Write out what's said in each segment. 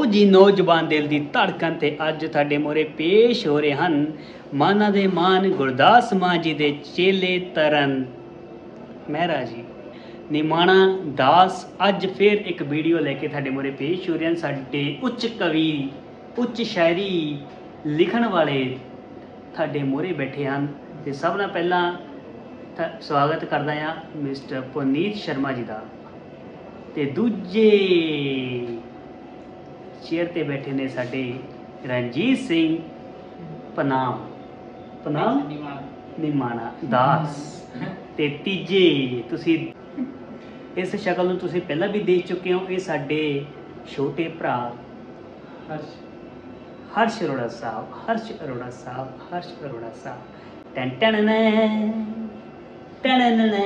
जी नौजवान दिल दी धड़कन ते अज तुहाडे मोरे पेश हो रहे हैं माना दे मान गुरदास मां जी दे चेले तरन मेहरा जी निमाणा दास। अज फिर एक वीडियो लेके तुहाडे मोरे पेश हो रहे हैं। साडे उच्च कवि उच्च शायरी लिखण वाले तुहाडे मोरे बैठे हैं ते सब नाल पहला स्वागत करदा हां मिस्टर पुनीत शर्मा जी दा ते दूजे चेयर ते बैठे ने साडे रणजीत सिंह पनाम निमाणा दास ते तीजे तुसी इस शक्ल नूं तुसी पहला भी देख चुके हो। ये साडे छोटे भरा हर्ष अरोड़ा साहब टन टन ने टन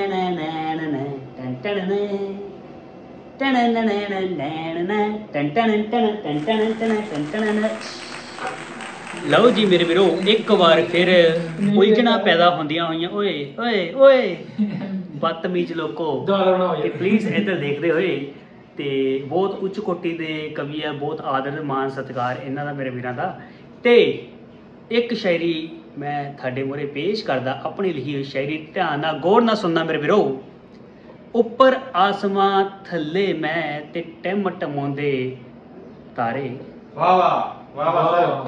लो जी मेरे वीरो एक बार फिर उलझना पैदा होंदियां होइयां। ओए ओए ओए बदतमीज लोको प्लीज़ इधर देखते हुए ते बहुत उच्च कोटि के कवि है, बहुत आदर मान सत्कार इन्हां दा मेरे वीरां दा। ते एक शायरी मैं थाडे मोरे पेश करदा अपनी लिखी हुई शायरी। ध्यान नाल गौर नाल सुनना मेरे वीरो। उपर आसमां थल्ले मैं ते टिम टमाउंदे तारे। वाह वाह वाह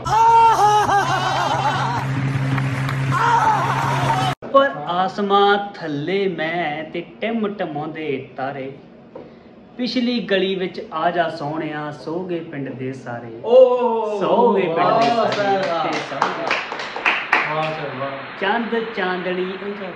सर। उपर आसमां थल्ले मैं ते टिम टमाउंदे तारे। पिछली गली विच आ जा सोहणिया सो गए पिंड दे सारे। सो गए पिंड दे सारे। चंद चांदनी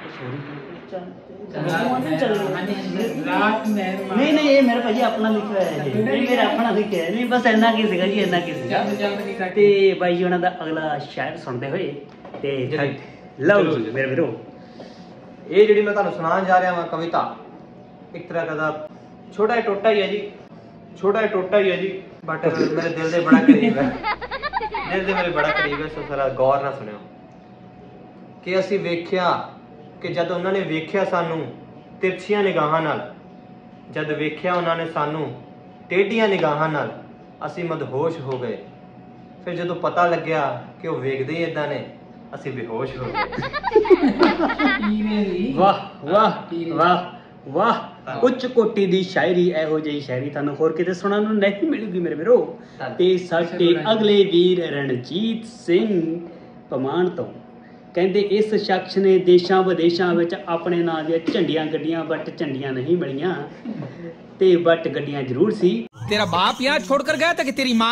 नहीं नहीं ये मेरा भाजी अपना लिखा है, मेरा अपना लिखा है। नहीं बस इन्ना की सीगा जी, इन्ना की सीगा। ते भाई उन्हां दा अगला शायर सुनदे होए ते लओ जी मेरे वीरो। ये जिहड़ी मैं तुहानूं सुणान जा रहा हां कविता एक तरह का छोटा जिहा टोटा ही है जी, छोटा जिहा टोटा ही है जी, बट मेरे दिल दे बड़ा करीब है, दिल दे मेरे बड़ा करीब है। सो जरा गौर नाल सुणिओ कि असीं वेख्या कि जद उन्होंने वेख्या सानू तिरछियां निगाहां नाल, जद वेख्या उन्होंने सानू टेढ़ियां निगाहां नाल असीं मदहोश हो गए। फिर जदों पता लग्या कि वह वेखदे ही इदां ने असीं बेहोश हो गए। वाह वाह वाह वाह। उच्च कोटि दी शायरी इहो जी शायरी तुहानूं होर किते सुणन नूं नहीं मिलूगी मेरे वीरो। ते साडे अगले वीर रणजीत सिंह पमान तो कहते इस शख्स ने देशों विदेशों में अपने नाम दी झंडियां गड्डियां बट झंडियां नहीं मिलियां ते बट गड्डियां जरूर सी। तेरा बाप यहाँ छोड़कर गया था कि तेरी माँ।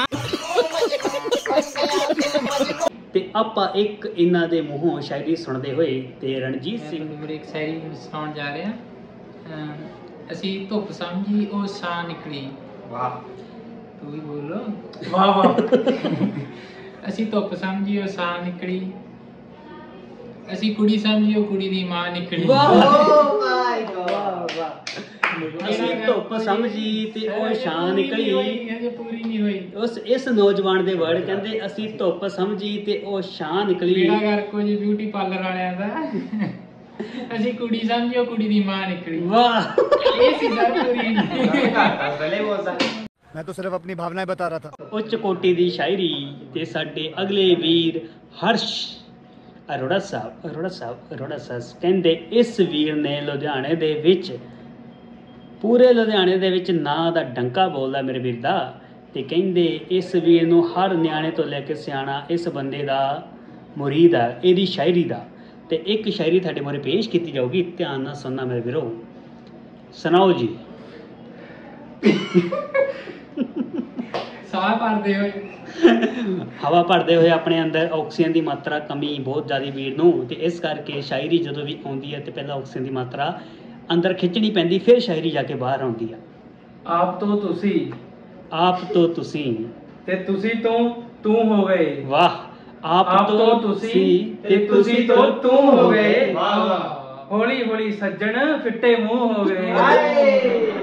ते आपां एक इन्हां दे मूहों शायरी सुनदे होए ते रणजीत सिंह एक शायरी सुनाउण जा रहे हैं। असी धुप समझी ओ छां निकली। वाह तू भी बोलो वाह वाह। असी धुप समझी ओ छां निकली, असी कुड़ी समझियो कुड़ी दी मां निकली। वाह माय गॉड वाह। असी धुप समझी ते ओ छां निकली। अजे पूरी नहीं हुई। उस इस नौजवान दे वर्ड कहंदे असी धुप समझी ते ओ छां निकली। बेड़ा कर कुछ ब्यूटी पार्लर वालियां दा। असी कुड़ी समझियो कुड़ी दी मां निकली। वाह ये सी सर पूरी नहीं। पहले बोलता मैं तो सिर्फ अपनी भावनाएं बता रहा था। उच्च कोटि दी शायरी ते साडे अगले वीर हर्ष अरोड़ा साहब कहंदे इस वीर ने लुधियाने दे विच पूरे लुधियाने दे विच नां दा डंका बोलदा मेरे वीर दा। ते कहंदे इस वीर नूं हर न्याणे तो लैके सियाणा इस बंदे दा मुरीद है एदी शायरी दा। ते एक शायरी तुहाडे मोरे पेश की जाऊगी, ध्यान नाल सुनना मेरे वीरो। सुनाओ जी। साह भरदे होए हवा भरते हुए अपने अंदर ऑक्सीजन की मात्रा कमी बहुत ज़्यादा वीर नूं ते इस करके शायरी जो भी आती है तो पहला ऑक्सीजन की मात्रा अंदर खिंचनी पैंदी फिर शायरी जाके बाहर आती है। आप तो तुसी ते तुसी तो तू हो गए। वाह। आप तो तुसी ते तुसी तो तू हो गए। हौली हौली सज्जन फिट्टे मुंह हो गए।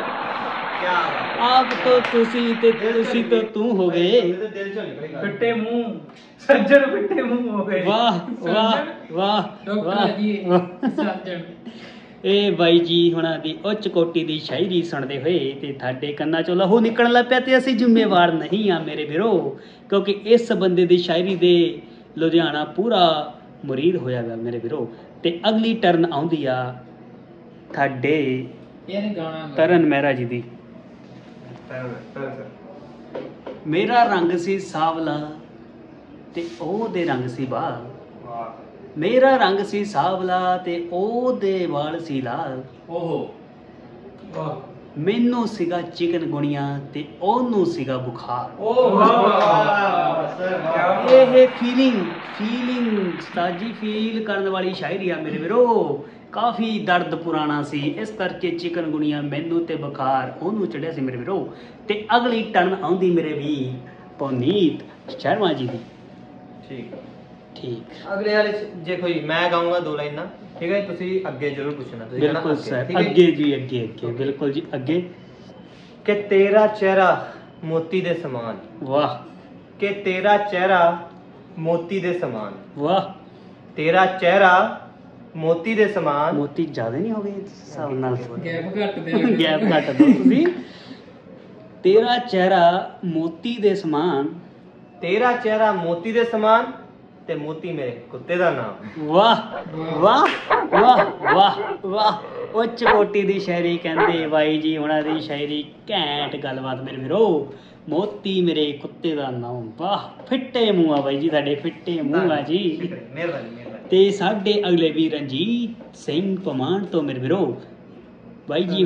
आप तो तुसी ते तुसी तो तू हो गए। फिट्टे मुंह सज्जन फिट्टे मुंह हो गए। वाह वाह वाह डॉक्टर जी सज्जन ਇਹ ਬਾਈ ਜੀ ਹੁਣਾਂ ਦੀ ਉੱਚ ਕੋਟੀ ਦੀ ਸ਼ਾਇਰੀ ਸੁਣਦੇ ਹੋਏ ਤੇ ਤੁਹਾਡੇ ਕੰਨਾਂ ਚੋਂ ਲਹੂ ਨਿਕਲਣ ਲੱਗ ਪਿਆ ਤੇ ਅਸੀਂ ਜ਼ਿੰਮੇਵਾਰ ਨਹੀਂ ਆ ਮੇਰੇ ਵੀਰੋ, ਕਿਉਂਕਿ ਇਸ ਬੰਦੇ ਦੀ ਸ਼ਾਇਰੀ ਦੇ ਲੁਧਿਆਣਾ ਪੂਰਾ ਮੁਰੀਦ ਹੋਇਆ ਗਾ ਮੇਰੇ ਵੀਰੋ। ਤੇ ਅਗਲੀ ਟਰਨ ਆਉਂਦੀ ਆ ਤੁਹਾਡੇ ਤਰਨ ਮਹਿਰਾ ਜੀ ਦੀ। ਮੇਰਾ ਰੰਗ ਸੀ ਸਾਵਲਾ ਤੇ ਉਹਦੇ ਰੰਗ ਸੀ ਬਾਲ, ਮੇਰਾ ਰੰਗ ਸੀ ਸਾਵਲਾ ਤੇ ਉਹਦੇ ਵਾਲ ਸੀ ਲਾਲ, ਓਹੋ ਵਾਹ, ਮੈਨੂੰ ਸੀਗਾ ਚਿਕਨ ਗੁਣੀਆਂ ਤੇ ਉਹਨੂੰ ਸੀਗਾ ਬੁਖਾਰ। ਓ ਵਾਹ ਸਰ, ਇਹ ਫੀਲਿੰਗ ਸਤਾਜੀ ਫੀਲ ਕਰਨ ਵਾਲੀ ਸ਼ਾਇਰੀ ਆ ਮੇਰੇ ਵੀਰੋ। ਕਾਫੀ ਦਰਦ ਪੁਰਾਣਾ ਸੀ, ਇਸ ਕਰਕੇ ਚਿਕਨ ਗੁਣੀਆਂ ਮੈਨੂੰ ਤੇ ਬੁਖਾਰ ਉਹਨੂੰ ਚੜਿਆ ਸੀ ਮੇਰੇ ਵੀਰੋ। ਤੇ ਅਗਲੀ ਟਰਨ ਆਉਂਦੀ ਮੇਰੇ ਵੀਰ ਪਵਨੀਤ ਸ਼ਰਮਾ ਜੀ ਦੀ। ਠੀਕ ਠੀਕ, ਅਗਲੇ ਵਾਲੇ ਜੇ ਕੋਈ ਮੈਂ ਗਾਉਂਗਾ 2 ਲਾਈਨਾਂ, ਠੀਕ ਹੈ, ਤੁਸੀਂ ਅੱਗੇ ਜ਼ਰੂਰ ਪੁੱਛਣਾ। ਤੁਸੀਂ ਕਹਿਣਾ ਬਿਲਕੁਲ ਅੱਗੇ, ਸਰ, ਠੀਕ ਹੈ ਅੱਗੇ ਜੀ ਅੱਗੇ ਅੱਗੇ ਬਿਲਕੁਲ ਜੀ ਅੱਗੇ। ਕਿ ਤੇਰਾ ਚਿਹਰਾ ਮੋਤੀ ਦੇ ਸਮਾਨ, ਵਾਹ ਕਿ ਤੇਰਾ ਚਿਹਰਾ ਮੋਤੀ ਦੇ ਸਮਾਨ, ਵਾਹ, ਤੇਰਾ ਚਿਹਰਾ ਮੋਤੀ ਦੇ ਸਮਾਨ। ਮੋਤੀ ਜ਼ਿਆਦਾ ਨਹੀਂ ਹੋ ਗਏ ਇਸ ਹਿਸਾਬ ਨਾਲ? ਗੈਪ ਘੱਟ ਦੇ ਗੈਪ ਘੱਟ ਦੋ ਤੁਸੀਂ। ਤੇਰਾ ਚਿਹਰਾ ਮੋਤੀ ਦੇ ਸਮਾਨ, ਤੇਰਾ ਚਿਹਰਾ ਮੋਤੀ ਦੇ ਸਮਾਨ ਤੇ ਮੋਤੀ ਮੇਰੇ ਕੁੱਤੇ ਦਾ ਨਾਮ। ਵਾਹ ਵਾਹ ਵਾਹ ਵਾਹ ਵਾਹ, ਉੱਚ ਕੋਟੀ ਦੀ ਸ਼ਾਇਰੀ ਕਹਿੰਦੇ ਬਾਈ ਜੀ ਉਹਨਾਂ ਦੀ ਸ਼ਾਇਰੀ ਘੈਂਟ ਗੱਲਬਾਤ ਮੇਰੇ ਵੀਰੋ। ਮੋਤੀ ਮੇਰੇ ਕੁੱਤੇ ਦਾ ਨਾਮ, ਵਾਹ ਫਿੱਟੇ ਮੂੰਹ ਆ ਬਾਈ ਜੀ ਤੁਹਾਡੇ, ਫਿੱਟੇ ਮੂੰਹ ਆ ਜੀ। ਮਿਹਰਬਾਨੀ ਮਿਹਰਬਾਨੀ। ਤੇ ਸਾਡੇ ਅਗਲੇ ਵੀ ਰਣਜੀਤ ਸਿੰਘ ਪਮਾਨ ਤੋਂ ਮੇਰੇ ਵੀਰੋ। ਬਾਈ ਜੀ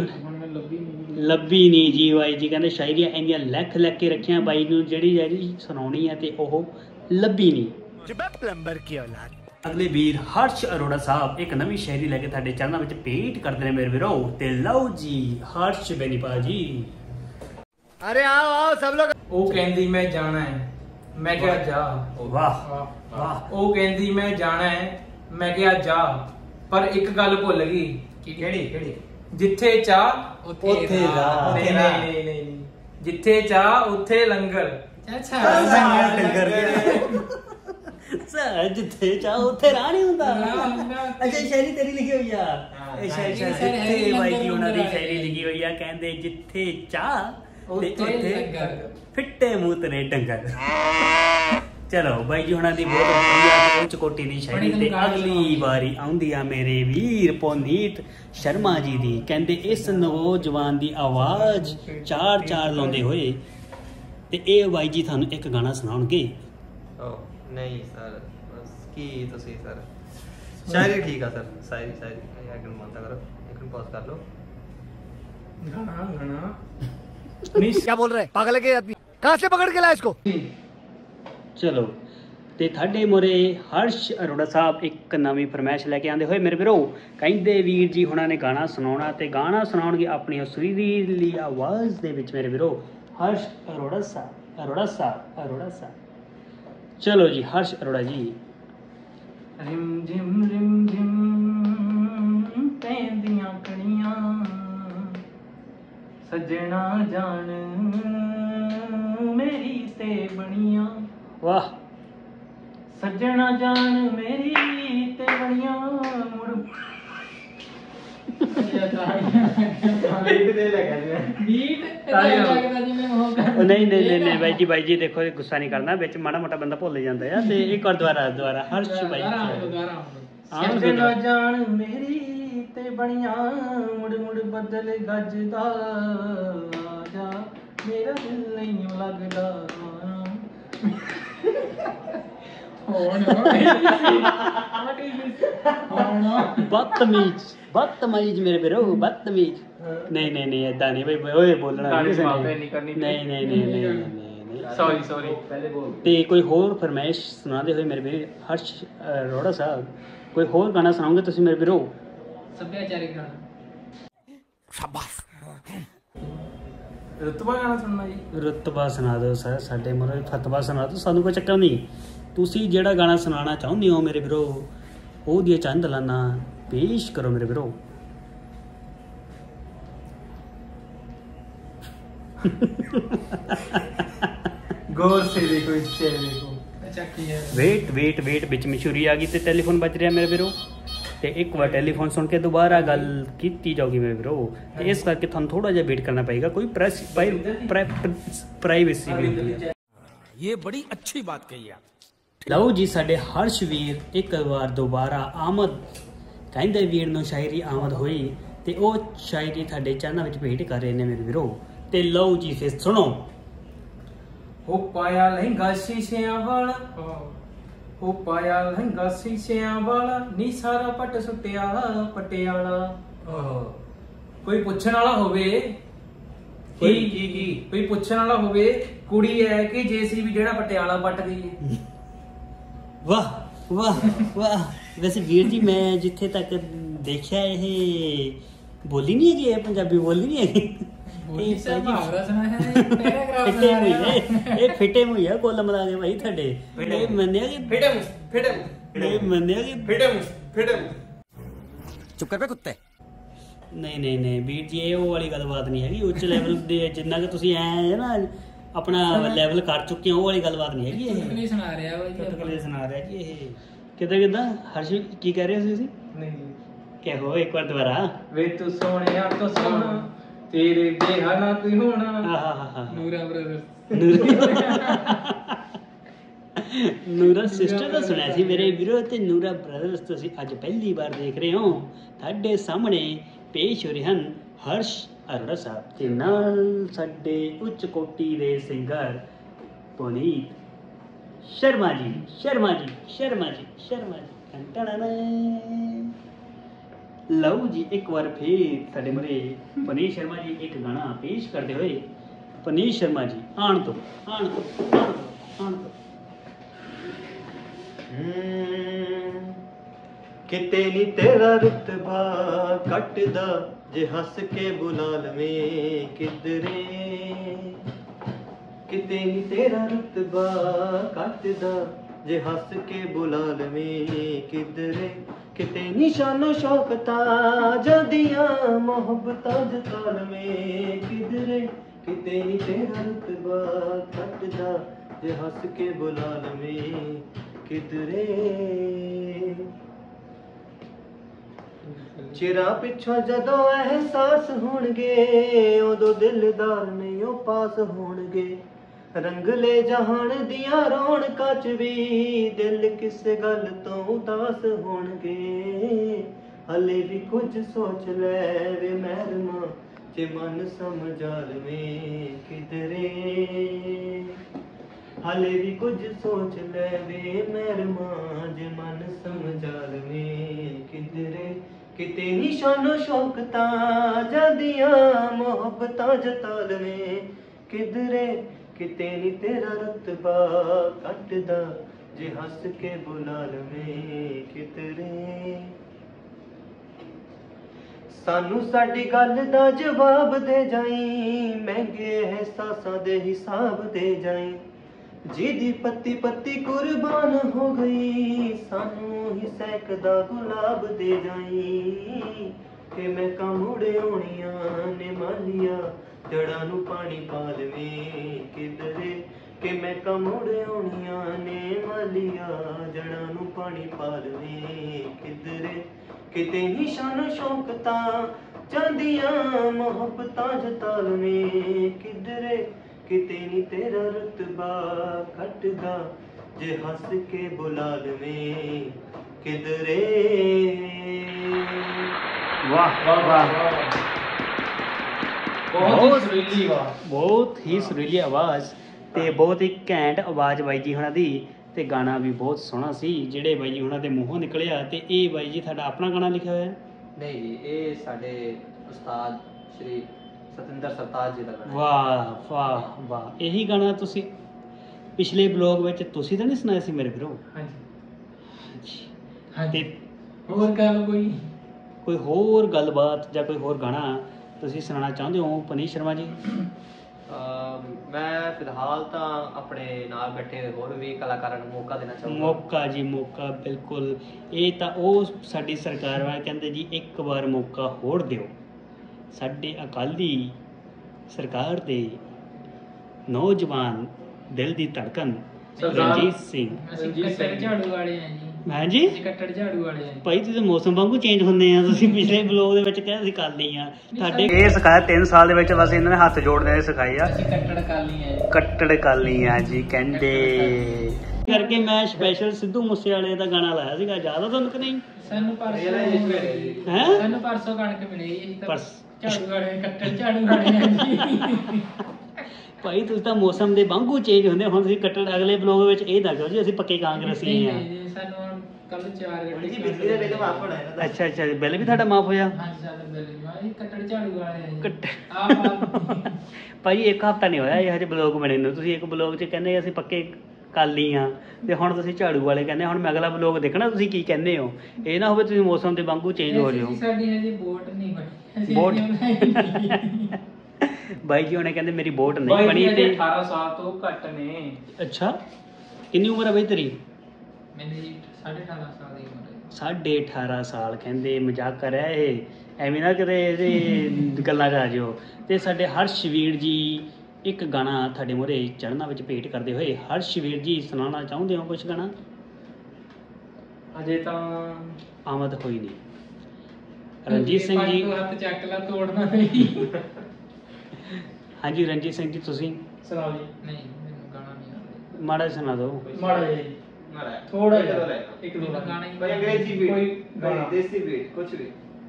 ਲੱਭੀ ਨਹੀਂ ਜੀ, ਬਾਈ ਜੀ ਕਹਿੰਦੇ ਸ਼ਾਇਰੀਆਂ ਇੰਨੀਆਂ ਲਿਖ ਕੇ ਰੱਖੀਆਂ ਬਾਈ ਨੂੰ, ਜਿਹੜੀ ਸੁਣਾਉਣੀ ਆ ਤੇ ਉਹ ਲੱਭੀ ਨਹੀਂ। प्लम्बर की औलाद। ਅਗਲੇ ਵੀਰ ਹਰਸ਼ ਅਰੋੜਾ ਸਾਹਿਬ ਇੱਕ ਨਵੀਂ ਸ਼ਾਇਰੀ ਲੈ ਕੇ ਤੁਹਾਡੇ ਚਰਨਾਂ ਵਿੱਚ ਭੇਟ ਕਰਦੇ ਨੇ ਮੇਰੇ ਵੀਰੋ। ਤੇ ਲਓ ਜੀ ਹਰਸ਼ ਬੇਨੀਪਾਲ ਜੀ। अरे आओ आओ सब लोग। ਉਹ ਕਹਿੰਦੀ ਮੈਂ ਜਾਣਾ ਹੈ, ਮੈਂ ਕਿਹਾ ਜਾ। ਵਾਹ ਵਾਹ, ਉਹ ਕਹਿੰਦੀ ਮੈਂ ਜਾਣਾ ਹੈ, ਮੈਂ ਕਿਹਾ ਜਾ, ਪਰ ਇੱਕ ਗੱਲ ਭੁੱਲ ਗਈ। ਕਿਹੜੀ? ਜਿੱਥੇ ਚਾਹ ਉੱਥੇ ਰਾਹ। ਨਹੀਂ ਨਹੀਂ ਨਹੀਂ ਨਹੀਂ, ਜਿੱਥੇ ਚਾਹ ਉੱਥੇ ਲੰਗਰ। ਸਰ ਜਿੱਥੇ ਚਾਹ ਉੱਥੇ ਰਾਹ ਨਹੀਂ ਹੁੰਦਾ। ਅੱਛਾ ਸ਼ਾਇਰੀ ਤੇਰੀ ਲਿਖੀ ਹੋਈ ਆ ਇਹ ਸ਼ਾਇਰੀ ਜਿੱਥੇ ਬਾਈ ਜੀ ਉਹਨਾਂ ਦੀ ਸ਼ਾਇਰੀ ਲਿਖੀ ਹੋਈ ਆ, ਕਹਿੰਦੇ ਜਿੱਥੇ ਚਾਹ ਤੇ ਉੱਥੇ ਫਿੱਟੇ ਮੂੰਹ ਤੇਰੇ ਡੰਗਰ। ਚਲੋ ਬਾਈ ਜੀ ਉਹਨਾਂ ਦੀ ਬਹੁਤ ਵਧੀਆ ਉੱਚ ਕੋਟੀ ਦੀ ਸ਼ਾਇਰੀ। ਤੇ ਅਗਲੀ ਵਾਰੀ ਆਉਂਦੀ ਆ ਮੇਰੇ ਵੀਰ ਪਵਨੀਤ ਸ਼ਰਮਾ ਜੀ ਦੀ। ਕਹਿੰਦੇ ਇਸ ਨੌਜਵਾਨ ਦੀ ਆਵਾਜ਼ ਚਾਰ ਲਾਉਂਦੇ ਹੋਏ ਤੇ ਇਹ ਬਾਈ ਜੀ ਤੁਹਾਨੂੰ ਇੱਕ ਗਾਣਾ ਸੁਣਾਉਣਗੇ। ਨਹੀਂ ਸਰ, ਕੀ ਤੁਸੀਂ ਸਰ ਸ਼ਾਇਰੀ ਠੀਕ ਆ ਸਰ, ਸ਼ਾਇਰੀ ਇੱਕ ਮਿੰਟ ਮੰਨਦਾ ਕਰੋ, ਇੱਕ ਮਿੰਟ ਪੌਜ਼ ਕਰ ਲਓ। ਗਾਣਾ क्या बोल रहे हैं पागल है क्या आदमी? कहाँ से पकड़ के लाया इसको? ਚਲੋ ਤੇ ਤੁਹਾਡੇ ਮੋਰੇ ਹਰਸ਼ ਅਰੋੜਾ ਸਾਹਿਬ ਇੱਕ ਨਵੀਂ ਫਰਮਾਇਸ਼ ਲੈ ਕੇ ਆਂਦੇ ਹੋਏ ਮੇਰੇ ਵੀਰੋ। ਕਹਿੰਦੇ ਵੀਰ ਜੀ ਹੁਣਾਂ ਨੇ ਗਾਣਾ ਸੁਣਾਉਣਾ ਤੇ ਗਾਣਾ ਸੁਣਾਉਣਗੇ ਆਪਣੀ ਸੁਰੀਲੀ ਆਵਾਜ਼ ਦੇ ਵਿੱਚ ਮੇਰੇ ਵੀਰੋ। ਹਰਸ਼ ਅਰੋੜਾ ਸਾਹਿਬ। ਚਲੋ ਜੀ ਹਰਸ਼ ਅਰੋੜਾ ਜੀ। ਰਿਮ ਝਿਮ ਪੈਂਦੀਆਂ ਕਣੀਆਂ, ਸੱਜਣਾ ਜਾਣ ਮੇਰੀ ਤੇ ਬਣੀਆਂ। ਵਾਹ, ਸੱਜਣਾ ਜਾਣ ਮੇਰੀ ਤੇ ਬਣੀਆਂ ਮੁੜ। ਨਹੀਂ ਬਾਈ ਜੀ ਦੇਖੋ ਗੁੱਸਾ ਨਹੀਂ ਕਰਨਾ, ਵਿੱਚ ਮਾੜਾ ਮੋਟਾ ਬੰਦਾ ਭੁੱਲ ਜਾਂਦਾ ਆ। ਤੇ ਇੱਕ ਵਾਰ ਦੁਬਾਰਾ ਹਰਸ਼ ਬਾਈ। ਸੱਜਣਾ ਜਾਣ ਮੇਰੀ ਤੇ ਬਣੀਆਂ ਮੁੜ ਬਦਲ ਗੱਜਦਾ ਜਾ, ਮੇਰਾ ਦਿਲ ਨਹੀਂ ਲੱਗਦਾ। ਬਦਤਮੀਜ਼ ਮੇਰੇ ਵੀਰੋ, ਬਦਤਮੀਜ਼। ਨਹੀਂ ਏਦਾਂ ਨਹੀਂ ਬਈ, ਓਏ ਬੋਲਣਾ ਨਹੀਂ। ਸੌਰੀ ਤੇ ਕੋਈ ਹੋਰ ਫਰਮਾਇਸ਼ ਸੁਣਾਦੇ ਹੋਏ ਮੇਰੇ ਵੀਰ ਹਰਸ਼ ਅਰੋੜਾ ਸਾਹਿਬ, ਕੋਈ ਹੋਰ ਗਾਣਾ ਸੁਣਾਓਗੇ ਤੁਸੀਂ ਮੇਰੇ ਵੀਰੋ? ਸੱਭਿਆਚਾਰਿਕ ਗਾਣਾ। शाबाश। ਰੁਤਬਾ ਗਾਣਾ ਸੁਣਨਾ ਜੀ। ਰੁਤਬਾ ਸੁਣਾ ਦਿਓ ਸਰ, ਸਾਡੇ ਮੋਰੇ ਫਤਵਾ ਸੁਣਾ ਦਿਓ, ਸਾਨੂੰ ਕੋਈ ਚੱਕਰ ਨਹੀਂ। ਤੁਸੀਂ ਜਿਹੜਾ ਗਾਣਾ ਸੁਣਾਉਣਾ ਚਾਹੁੰਦੇ ਹੋ ਮੇਰੇ ਵੀਰੋ, ਉਹਦੀਆਂ ਚੰਦ ਲਾਨਾ ਪੇਸ਼ ਕਰੋ ਮੇਰੇ ਵੀਰੋ। ਗੌਰ ਸੇ ਦੇਖੋ ਇਸ ਚਿਹਰੇ को। ਵੇਟ ਵਿੱਚ ਮਸ਼ਹੂਰੀ ਆ ਗਈ ਤੇ ਟੈਲੀਫੋਨ ਵੱਜ ਰਿਹਾ ਮੇਰੇ ਵੀਰੋ। ਤੇ ਇੱਕ ਵਾਰ ਟੈਲੀਫੋਨ ਸੁਣ ਕੇ ਦੁਬਾਰਾ ਗੱਲ ਕੀਤੀ ਜਾਊਗੀ ਮੇਰੇ ਵੀਰੋ, ਤੇ ਇਸ ਕਰਕੇ ਤੁਹਾਨੂੰ ਥੋੜਾ ਜਿਹਾ ਵੇਟ ਕਰਨਾ ਪਏਗਾ। ਕੋਈ ਪ੍ਰਾਈਵੇਸੀ ਵੀ ਹੁੰਦੀ ਹੈ। ये बड़ी अच्छी बात कही आप। ਲਓ ਜੀ, ਸਾਡੇ ਹਰਸ਼ ਵੀਰ ਇੱਕ ਵਾਰ ਦੁਬਾਰਾ ਆਮਦ, ਕਹਿੰਦੇ ਵੀਰ ਨੂੰ ਸ਼ਾਇਰੀ ਆਮਦ ਹੋਈ ਤੇ ਉਹ ਸ਼ਾਇਰੀ ਤੁਹਾਡੇ ਚੈਨਲ ਵਿੱਚ ਭੇਟ ਕਰ ਰਹੇ ਨੇ ਮੇਰੇ ਵੀਰੋ। ਤੇ ਲਓ ਜੀ ਫਿਰ ਸੁਣੋ। ਹੋ ਪਾਇਆ ਲਹਿੰਗਾ ਸ਼ੀਸ਼ਿਆਂ ਵਾਲਾ, ਹੋ ਪਾਇਆ ਲਹਿੰਗਾ ਸ਼ੀਸ਼ਿਆਂ ਵਾਲਾ, ਨੀ ਸਾਰਾ ਪੱਟ ਸੁੱਟਿਆ ਪਟਿਆਲਾ। ਕੋਈ ਪੁੱਛਣ ਵਾਲਾ ਹੋਵੇ ਕੋਈ ਪੁੱਛਣ ਵਾਲਾ ਹੋਵੇ ਕੁੜੀ ਹੈ ਕਿ ਜੇਸੀਬੀ ਜਿਹੜਾ ਪਟਿਆਲਾ ਪੱਟ ਗਈ ਹੈ। ਵਾਹ ਵਾਹ ਵਾਹ। ਵੈਸੇ ਵੀਰ ਜੀ ਮੈਂ ਜਿੱਥੇ ਤੱਕ ਦੇਖਿਆ ਇਹ ਬੋਲੀ ਨਹੀਂ ਹੈਗੀ, ਇਹ ਪੰਜਾਬੀ ਬੋਲੀ ਨਹੀਂ ਹੈਗੀ। ਇਹ ਫਿੱਟੇ ਮੁਹੱਈਆ ਕੁੱਲ ਮਿਲਾ ਕੇ ਭਾਈ ਤੁਹਾਡੇ ਇਹ ਮੰਨਿਆ ਕਿ चुप कर पे कुत्ते। ਨਹੀਂ ਵੀਰ ਜੀ, ਇਹ ਉਹ ਵਾਲੀ ਗੱਲਬਾਤ ਨਹੀਂ ਹੈਗੀ। ਉੱਚ ਲੈਵਲ ਦੇ ਜਿੰਨਾ ਕਿ ਤੁਸੀਂ ਐ ਨਾ ਆਪਣਾ ਲੈਵਲ ਕਰ ਚੁੱਕੇ ਹੋ, ਉਹ ਵਾਲੀ ਗੱਲਬਾਤ ਨਹੀਂ ਹੈਗੀ। ਇਹ ਚੁਟਕਲੇ ਸੁਣਾ ਰਿਹਾ ਵਾ ਜੀ, ਚੁਟਕਲੇ ਸੁਣਾ ਰਿਹਾ ਜੀ। ਇਹ ਕਿੱਦਾਂ ਹਰਸ਼ ਕੀ ਕਹਿ ਰਹੇ ਹੋ ਤੁਸੀਂ? ਨਹੀਂ ਕਿਹੋ ਇੱਕ ਵਾਰ ਦੁਬਾਰਾ। ਵੇ ਤੂੰ ਸੋਹਣਿਆ ਤੋਂ ਸੋਹਣਾ, ਤੇਰੇ ਜਿਹਾ ਨਾ ਕੋਈ ਹੋਣਾ। ਨੂਰਾ ਬ੍ਰਦਰ, ਨੂਰਾ ਸਿਸਟਰ ਦਾ ਸੁਣਿਆ ਸੀ ਮੇਰੇ ਵੀਰੋ, ਤੇ ਨੂਰਾ ਬ੍ਰਦਰਸ ਤੁਸੀਂ ਅੱਜ ਪਹਿਲੀ ਵਾਰ ਦੇਖ ਰਹੇ ਹੋ। ਤੁਹਾਡੇ ਸਾਹਮਣੇ ਪੇਸ਼ ਹੋ ਰਹੇ ਹਨ ਹਰਸ਼ ਅਰੋੜਾ ਸਾਹਿਬ ਤੇ ਨਾਲ ਸਾਡੇ ਉੱਚ ਕੋਟੀ ਦੇ ਸਿੰਗਰ ਪੁਨੀਤ ਸ਼ਰਮਾ ਜੀ। ਲਓ ਜੀ, ਇੱਕ ਵਾਰ ਫਿਰ ਸਾਡੇ ਮਰੇ ਪੁਨੀਤ ਸ਼ਰਮਾ ਜੀ ਇੱਕ ਗਾਣਾ ਪੇਸ਼ ਕਰਦੇ ਹੋਏ। ਪੁਨੀਤ ਸ਼ਰਮਾ ਜੀ ਆਣ ਤੋਂ ਕਿਤੇ ਨੀ ਤੇਰਾ ਰੁਤਬਾ ਕੱਟਦਾ ਜੇ ਹੱਸ ਕੇ ਬੁਲਾ ਲਵੇਂ ਕਿਧਰੇ। ਕਿਤੇ ਨੀ ਤੇਰਾ ਰੁਤਬਾ ਕੱਟਦਾ ਜੇ ਹੱਸ ਕੇ ਬੁਲਾ ਲਵੇਂ ਕਿਧਰੇ। ਕਿਤੇ ਨੀ ਸ਼ਾਨੋ ਸ਼ੌਕਤਾਂ ਜਦੀਆਂ ਮੁਹੱਬਤਾਂ ਜਤਾ ਲਵੇਂ ਕਿਧਰੇ। ਕਿਤੇ ਨੀ ਤੇਰਾ ਰੁਤਬਾ ਕੱਟਦਾ ਜੇ ਹੱਸ ਕੇ ਬੁਲਾ ਲਵੇਂ ਕਿਧਰੇ। ਚਿਰਾਂ ਪਿੱਛੋਂ ਜਦੋਂ ਅਹਿਸਾਸ ਹੋਣਗੇ, ਉਦੋਂ ਦਿਲਦਾਰ ਨਹੀਂ ਉਹ ਪਾਸ ਹੋਣਗੇ। ਰੰਗਲੇ ਜਹਾਨ ਦੀਆਂ ਰੌਣਕਾਂ ਚ ਵੀ ਦਿਲ ਕਿਸੇ ਗੱਲ ਤੋਂ ਉਦਾਸ ਹੋਣਗੇ। ਹਲੇ ਵੀ ਕੁਝ ਸੋਚ ਲੈ ਵੇ ਮਹਿਰਮਾ, ਜੇ ਮਨ ਸਮਝਾ ਲਵੇਂ ਕਿਧਰੇ। ਹਲੇ ਵੀ ਕੁਝ ਸੋਚ ਲੈ ਵੇ ਮਹਿਰਮਾ, ਜੇ ਮਨ ਸਮਝਾ ਲਵੇਂ ਕਿਧਰੇ। ਕਿਤੇ ਨੀ ਸ਼ਾਨੋ ਸ਼ੌਕਤਾਂ ਜਾਂਦੀਆਂ ਮੁਹੱਬਤਾਂ ਜਤਾ ਲਵੇਂ ਕਿਧਰੇ। ਕਿਤੇ ਨੀ ਤੇਰਾ ਰੁਤਬਾ ਕੱਟਦਾ ਜੇ ਹੱਸ ਕੇ ਬੁਲਾ ਲਵੇਂ ਕਿਧਰੇ। ਸਾਨੂੰ ਸਾਡੀ ਗੱਲ ਦਾ ਜਵਾਬ ਦੇ ਜਾਈਂ, ਮਹਿੰਗੇ ਅਹਿਸਾਸਾਂ ਦੇ ਹਿਸਾਬ ਦੇ ਜਾਈਂ। ਜਿਹਦੀ ਪੱਤੀ ਪੱਤੀ ਕੁਰਬਾਨ ਹੋ ਗਈ, ਸਾਨੂੰ ਹੀ ਸਹਿਕਦਾ ਗੁਲਾਬ ਦੇ ਜਾਈਂ। ਕਿ ਮੈਂ ਮੁੜੇ ਆਉਣੀਆਂ ਨੇ ਮਾਲੀਆ, ਜੜਾਂ ਨੂੰ ਪਾਣੀ ਪਾ ਲਵੇਂ ਕਿਧਰੇ। ਕਿ ਮੈਂ ਮੁੜੇ ਆਉਣੀਆਂ ਨੇ ਮਾਲੀਆ, ਜੜਾਂ ਨੂੰ ਪਾਣੀ ਪਾ ਲਵੇਂ ਕਿਧਰੇ। ਕਿਤੇ ਨੀ ਸ਼ਾਨੋ ਸ਼ੌਕਤਾਂ ਜਾਂਦੀਆਂ ਮੁਹੱਬਤਾਂ ਜਤਾ ਲਵੇਂ ਕਿਧਰੇ। ਕਿਤੇ ਨੀ ਤੇਰਾ ਰੁਤਬਾ ਕੱਟਦਾ ਜੇ ਹੱਸ ਕੇ ਬੁਲਾ ਲਵੇਂ ਕਿਧਰੇ। ਵਾਹ ਵਾਹ ਵਾਹ, ਬਹੁਤ ਹੀ ਸੁਰੀਲੀ ਆਵਾਜ਼ ਤੇ ਬਹੁਤ ਹੀ ਘੈਂਟ ਆਵਾਜ਼ ਬਾਈ ਜੀ ਉਹਨਾਂ ਦੀ। ਤੇ ਗਾਣਾ ਵੀ ਬਹੁਤ ਸੋਹਣਾ ਸੀ ਜਿਹੜੇ ਬਾਈ ਜੀ ਉਹਨਾਂ ਦੇ ਮੂੰਹੋਂ ਨਿਕਲਿਆ। ਤੇ ਇਹ ਬਾਈ ਜੀ ਤੁਹਾਡਾ ਆਪਣਾ ਗਾਣਾ ਲਿਖਿਆ ਹੋਇਆ? ਨਹੀਂ ਜੀ, ਇਹ ਸਾਡੇ ਉਸਤਾਦ ਸ਼੍ਰੀ ਸਤਿੰਦਰ ਸਰਤਾਜ ਜੀ ਦਾ ਗਾਣਾ। ਵਾਹ ਵਾਹ ਵਾਹ। ਇਹੀ ਗਾਣਾ ਤੁਸੀਂ ਪਿਛਲੇ ਬਲੌਗ ਵਿੱਚ ਤੁਸੀਂ ਤਾਂ ਨਹੀਂ ਸੁਣਾਇਆ ਸੀ ਮੇਰੇ ਵੀਰੋ? ਹਾਂਜੀ। ਹੋਰ ਗੱਲ ਕੋਈ ਹੋਰ ਗੱਲਬਾਤ ਜਾਂ ਕੋਈ ਹੋਰ ਗਾਣਾ ਤੁਸੀਂ ਸੁਣਾਉਣਾ ਚਾਹੁੰਦੇ ਹੋ ਪੁਨੀਤ ਸ਼ਰਮਾ ਜੀ? ਮੈਂ ਫਿਲਹਾਲ ਤਾਂ ਆਪਣੇ ਨਾਲ ਬੈਠੇ ਹੋਰ ਵੀ ਕਲਾਕਾਰਾਂ ਨੂੰ ਮੌਕਾ ਦੇਣਾ ਚਾਹੁੰਦਾ। ਮੌਕਾ ਬਿਲਕੁਲ। ਇਹ ਤਾਂ ਉਹ ਸਾਡੀ ਸਰਕਾਰ ਵਾਲੇ ਕਹਿੰਦੇ ਜੀ ਇੱਕ ਵਾਰ ਮੌਕਾ ਹੋਰ ਦਿਓ। ਸਾਡੇ ਅਕਾਲੀ ਸਰਕਾਰ ਦੇ ਨੌਜਵਾਨ ਦਿਲ ਦੀ ਧੜਕਨ ਰਣਜੀਤ ਸਿੰਘ ਝਾੜੂ ਵਾਲੇ ਆ ਜੀ। ਮੈਂ ਜੀ ਅਸੀਂ ਕੱਟੜ ਝਾੜੂ ਵਾਲੇ ਆ ਭਾਈ ਤੁਸੀਂ ਮੌਸਮ ਵਾਂਗੂ ਚੇਂਜ ਹੁੰਦੇ ਆ। ਤੁਸੀਂ ਪਿਛਲੇ ਬਲੌਗ ਦੇ ਵਿੱਚ ਕਿਹਾ ਅਸੀਂ ਕਰ ਲਈ ਆ ਤੁਹਾਡੇ ਇਹ ਸਿਖਾਇਆ 3 ਸਾਲ ਦੇ ਵਿੱਚ ਬਸ ਇਹਨਾਂ ਨੇ ਹੱਥ ਜੋੜਨੇ ਸਿਖਾਏ ਆ। ਅਸੀਂ ਕੱਟੜ ਕਾਲੀ ਆ ਕੱਟੜ ਕਾਲੀ ਆ ਜੀ ਕਹਿੰਦੇ ਕਰਕੇ ਮੈਂ ਸਪੈਸ਼ਲ ਸਿੱਧੂ ਮੂਸੇਵਾਲੇ ਦਾ ਗਾਣਾ ਲਾਇਆ ਸੀਗਾ, ਜ਼ਿਆਦਾ ਤੁਹਾਨੂੰ ਕਿ ਨਹੀਂ? ਸਾਨੂੰ ਪਰਸੋਂ ਹੈ ਸਾਨੂੰ ਪਰਸੋਂ ਕਣਕ ਮਿਲੀ ਅਸੀਂ ਤਾਂ ਪਰਸ ਝਾੜੂ ਵਾਲੇ ਕੱਟੜ ਝਾੜੂ ਵਾਲੇ ਆ ਜੀ। ਭਾਈ ਤੁਸੀਂ ਤਾਂ ਮੌਸਮ ਦੇ ਵਾਂਗੂ ਚੇਂਜ ਹੁੰਦੇ। ਹੁਣ ਤੁਸੀਂ ਕੱਟੜ ਅਗਲੇ ਬਲੌਗ ਵਿੱਚ ਇਹ ਦੱਸੋ ਜੀ ਅਸੀਂ ਪੱਕੇ ਕਾਂਗਰਸੀ ਆ। ਸਾਨੂੰ ਕੱਲ 4 ਘੰਟੇ ਜੀ ਬਿਜਲੀ ਦਾ ਬਿੱਲ ਮਾਫ ਹੋਣਾ ਇਹਨਾਂ ਦਾ। ਅੱਛਾ ਅੱਛਾ ਬਿੱਲ ਵੀ ਤੁਹਾਡਾ ਮਾਫ ਹੋਇਆ? ਹਾਂ ਸਾਡਾ ਬਿੱਲ ਮਾਫ। ਕੱਟੜ ਝਾੜੂ ਵਾਲੇ ਆ ਕੱਟ ਆ ਭਾਈ ਇੱਕ ਹਫ਼ਤਾ ਨਹੀਂ ਹੋਇਆ ਇਹ ਹਜੇ ਬਲੌਗ ਬਣੇ ਨੂੰ। ਤੁਸੀਂ ਇੱਕ ਬਲੌਗ 'ਚ ਕਹਿੰਦੇ ਅਸੀਂ ਪੱਕੇ ਕਾਲੀ ਆ ਤੇ ਹੁਣ ਤੁਸੀਂ ਝਾੜੂ ਵਾਲੇ ਕਹਿੰਦੇ। ਹੁਣ ਮੈਂ ਅਗਲਾ ਬਲੌਗ ਦੇਖਣਾ ਤੁਸੀਂ ਕੀ ਕਹਿੰਦੇ ਹੋ। ਇਹ ਨਾ ਹੋਵੇ ਤੁਸੀਂ ਮੌਸਮ ਦੇ ਵਾਂਗੂ ਚੇਂਜ ਹੋ ਜਾਓ। ਸਾਡੀ ਹਜੇ ਵੋਟ ਨਹੀਂ ਬਣੀ। ਵੋਟ ਬਾਈ ਜੀ ਉਹਨੇ ਕਹਿੰਦੇ ਮੇਰੀ ਵੋਟ ਨਹੀਂ ਬਣੀ ਤੇ 18 ਸਾਲ ਤੋਂ ਘੱਟ ਨੇ। ਅੱਛਾ ਕਿੰਨੀ ਉਮਰ ਹੈ ਬਾਈ ਤੇਰੀ? ਮੈਨੂੰ ਜੀ 18.5 ਸਾਲ ਦੀ ਉਮਰ ਹੈ। 18.5 ਸਾਲ ਕਹਿੰਦੇ ਮਜ਼ਾਕ ਕਰ ਰਿਹਾ ਇਹ ਐਵੇਂ ਨਾ ਕਿਤੇ ਇਹਦੇ ਗੱਲਾਂ 'ਚ ਆ ਜਾਓ। ਤੇ ਸਾਡੇ ਹਰਸ਼ਵੀਰ ਜੀ ਇੱਕ ਗਾਣਾ ਤੁਹਾਡੇ ਮੂਹਰੇ ਚੜ੍ਹਨਾ ਵਿੱਚ ਭੇਟ ਕਰਦੇ ਹੋਏ ਹਰਸ਼ਵੀਰ ਜੀ ਸੁਣਾਉਣਾ ਚਾਹੁੰਦੇ ਹੋ ਕੁਛ ਗਾਣਾ? ਅਜੇ ਤਾਂ ਆਮਦ ਹੋਈ ਨਹੀਂ। ਰਣਜੀਤ ਸਿੰਘ ਜੀ ਹੱਥ ਚੱਕ ਲਾ ਤੋੜਨਾ ਨਹੀਂ। ਹਾਂਜੀ ਰਣਜੀਤ ਸਿੰਘ ਜੀ ਤੁਸੀਂ ਸੁਣਾਓ ਜੀ। ਨਹੀਂ ਮੈਨੂੰ ਗਾਣਾ ਨਹੀਂ ਆਉਂਦਾ। ਮਾੜਾ ਜਿਹਾ ਸੁਣਾ ਦਿਓ। ਮਾੜਾ ਜੀ ਨਾ ਥੋੜਾ ਜਿਹਾ ਜਿਹਾ ਇੱਕ ਦੋ ਮੈਨੂੰ ਗਾਣਾ ਹੀ ਭਾਈ ਅੰਗਰੇਜ਼ੀ ਬੀਟ, ਕੋਈ ਭਾਈ ਗਾਣਾ। ਦੇਸੀ ਬੀਟ ਕੁਝ ਵੀ।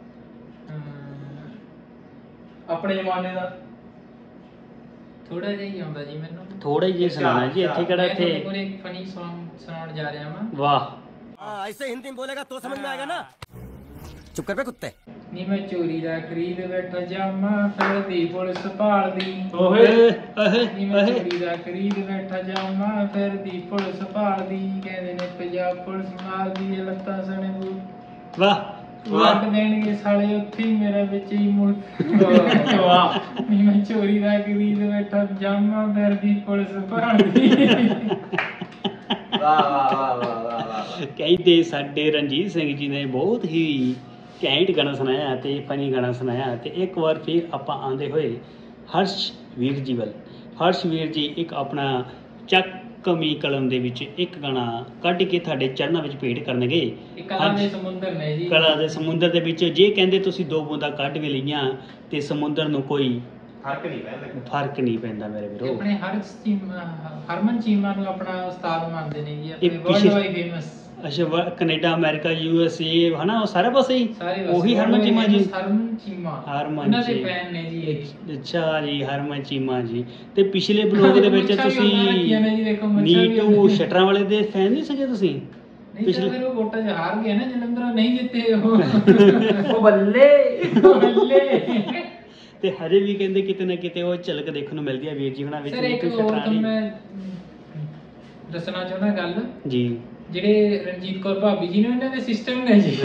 ਆਪਣੇ ਜ਼ਮਾਨੇ ਦਾ ਥੋੜਾ ਜਿਹਾ ਹੀ ਆਉਂਦਾ ਜੀ ਮੈਨੂੰ। ਥੋੜਾ ਜਿਹਾ ਸੁਣਾਣਾ ਜੀ। ਇੱਥੇ ਕਿਹੜਾ ਇੱਥੇ ਮੈਂ ਇੱਕ ਫਨੀ Song ਸੁਣਾਉਣ ਜਾ ਰਿਹਾ ਹਾਂ। ਵਾਹ ऐसे हिंदी में बोलेगा तो समझ में आएगा ना। चुप कर बे कुत्ते। ਨੀ ਮੈਂ ਚੋਰੀ ਦਾ ਖਰੀਦ ਬੈਠਾ ਜਾਮਾ ਫਿਰਦੀ ਪੁਲਿਸ ਭਾਲਦੀ। ਓਏ ਨੀ ਮੈਂ ਚੋਰੀ ਦਾ ਖਰੀਦ ਬੈਠਾ ਜਾਮਾ ਫਿਰਦੀ ਪੁਲਿਸ ਭਾਲਦੀ। ਕਹਿੰਦੇ ਨੇ ਪੰਜਾਬ ਪੁਲਿਸ ਮਾਰਦੀ ਏ ਲੱਤਾਂ ਸਣੇ ਬੂਟ। ਵਾਹ ਵਾਟ ਦੇਣਗੇ ਸਾਲੇ ਉੱਥੇ ਹੀ ਮੇਰਾ ਵਿੱਚ ਹੀ ਮੁੜ। ਵਾਹ ਨੀ ਮੈਂ ਚੋਰੀ ਦਾ ਖਰੀਦ ਬੈਠਾ ਜਾਮਾ ਫਿਰਦੀ ਪੁਲਿਸ ਭਾਲਦੀ। ਵਾਹ ਵਾਹ ਵਾਹ ਵਾਹ ਵਾਹ ਵਾਹ। ਕਹਿੰਦੇ ਸਾਡੇ ਰਣਜੀਤ ਸਿੰਘ ਜੀ ਨੇ ਬਹੁਤ ਹੀ ਘੈਂਟ ਗਾਣਾ ਸੁਣਾਇਆ ਤੇ ਫਨੀ ਗਾਣਾ ਸੁਣਾਇਆ। ਤੇ ਇੱਕ ਵਾਰ ਫਿਰ ਆਪਾਂ ਆਉਂਦੇ ਹੋਏ ਹਰਸ਼ਵੀਰ ਜੀ ਵੱਲ। ਹਰਸ਼ਵੀਰ ਜੀ ਇੱਕ ਆਪਣਾ ਚੱਕਵੀਂ ਕਲਮ ਦੇ ਵਿੱਚ ਇੱਕ ਗਾਣਾ ਕੱਢ ਕੇ ਤੁਹਾਡੇ ਚਰਨਾਂ ਵਿੱਚ ਭੇਟ ਕਰਨਗੇ। ਇਹ ਕਲਾ ਦੇ ਸਮੁੰਦਰ ਨੇ ਜੀ। ਕਲਾ ਦੇ ਸਮੁੰਦਰ ਦੇ ਵਿੱਚ ਜੇ ਕਹਿੰਦੇ ਤੁਸੀਂ 2 ਬੂੰਦਾਂ ਕੱਢ ਵੀ ਲਈਆਂ ਤੇ ਸਮੁੰਦਰ ਨੂੰ ਕੋਈ ਫਰਕ ਨਹੀਂ ਪੈਂਦਾ। ਫਰਕ ਨਹੀਂ ਪੈਂਦਾ ਮੇਰੇ ਇਹ ਵੀਰੋ। ਆਪਣੇ ਹਰਮਨ ਚੀਮਾ ਨੂੰ ਆਪਣਾ ਉਸਤਾਦ ਮੰਨਦੇ ਨੇ ਜੀ। ਆਪਣੇ ਇਹ ਵਰਲਡ ਪਿਛੇ- ਵਾਈਡ ਫੇਮਸ। ਅੱਛਾ ਕੈਨੇਡਾ ਅਮਰੀਕਾ USA ਹਨਾ ਉਹ ਸਾਰੇ ਪਾਸੇ ਹੀ ਸਾਰੇ ਉਹੀ ਹਰਮਨ ਚੀਮਾ ਜੀ। ਹਰਮਨ ਚੀਮਾ ਹਰਮਨ ਉਹਨਾਂ ਦੇ ਜੀ। ਫੈਨ ਨੇ ਜੀ ਇਹ। ਅੱਛਾ ਜੀ ਹਰਮਨ ਚੀਮਾ ਜੀ। ਤੇ ਪਿਛਲੇ ਬਲੌਗ ਦੇ ਵਿੱਚ ਮੁੱਛਾਂ ਵੀ ਉਹਨਾਂ ਰੱਖੀਆਂ ਨੇ ਜੀ, ਦੇਖੋ ਮੁੱਛਾਂ ਵੀ ਨੀਟੂ ਉਹਨਾਂ ਦੀਆਂ। ਸ਼ਟਰਾਂ ਵਾਲੇ ਦੇ ਫੈਨ ਨਹੀਂ ਸੀਗੇ ਤੁਸੀਂ? ਨਹੀਂ ਸਰ ਫਿਰ ਉਹ ਵੋਟਾਂ 'ਚ ਹਾਰ ਗਏ ਨਾ ਜਲੰਧਰੋਂ ਨਹੀਂ ਜਿੱਤੇ ਉਹ। ਉਹ ਬੱਲੇ ਬੱਲੇ। ਤੇ ਹਜੇ ਵੀ ਕਹਿੰਦੇ ਕਿਤੇ ਨਾ ਕਿਤੇ ਉਹ ਝਲਕ ਦੇਖਣ ਨੂੰ ਮਿਲਦੀ ਹੈ ਵੀਰ ਜੀ ਹੁਣਾਂ ਵਿੱਚ ਸਰ ਇੱਕ ਨੀਟੂ ਹੋਰ ਸ਼ਟਰਾਂ ਤੁਹਾਨੂੰ ਵਾਲੀ। ਮੈਂ ਦੱਸਣਾ ਚਾਹੁੰਦਾ ਗੱਲ। ਜੀ ਜਿਹੜੇ ਰਣਜੀਤ ਕੌਰ ਭਾਬੀ ਜੀ ਨੇ ਉਹਨਾਂ ਦੇ ਸਿਸਟਮ ਨੇ ਜੀ।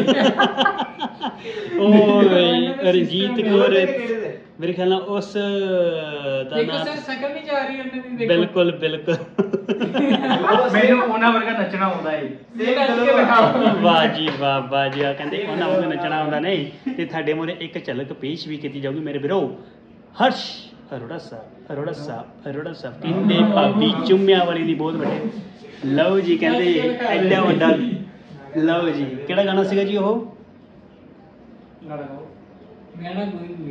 ਓਏ ਰਣਜੀਤ ਕੌਰ ਕਿਹੜੇ ਦੇ? ਮੇਰੇ ਖਿਆਲ ਨਾਲ ਉਸ ਦਾ ਦੇਖੋ ਨਾਮ ਸਰ ਸ਼ਕਲ ਨਹੀਂ ਜਾ ਰਹੀ ਉਹਨਾਂ ਦੀ। ਦੇਖੋ ਬਿਲਕੁਲ ਬਿਲਕੁਲ ਮੈਨੂੰ ਉਹਨਾਂ ਵਰਗਾ ਨੱਚਣਾ ਆਉਂਦਾ ਏ। ਇਹ ਨੱਚ ਕੇ ਦਿਖਾਓ। ਵਾਹ ਜੀ ਵਾਹ ਜੀ ਆ ਕਹਿੰਦੇ ਉਹਨਾਂ ਨੂੰ ਨੱਚਣਾ ਆਉਂਦਾ ਨਹੀਂ। ਤੇ ਤੁਹਾਡੇ ਮੂਹਰੇ ਇੱਕ ਝਲਕ ਪੇਸ਼ ਵੀ ਕੀਤੀ ਜਾਊਗੀ ਮੇਰੇ ਵੀਰੋ। ਹਰਸ਼ ਅਰੋੜਾ ਸਾਹਿਬ ਕਹਿੰਦੇ ਭਾਬੀ ਚੁੰਮਿਆਂ ਵਾਲੀ ਦੀ ਬਹੁਤ ਵੱਡੇ। ਲਓ ਜੀ ਕਹਿੰਦੇ ਐਡਾ ਵੱਡਾ। ਲਓ ਜੀ ਕਿਹੜਾ ਗਾਣਾ ਸੀਗਾ ਜੀ ਉਹ? ਗਾਣਾ ਕੋਈ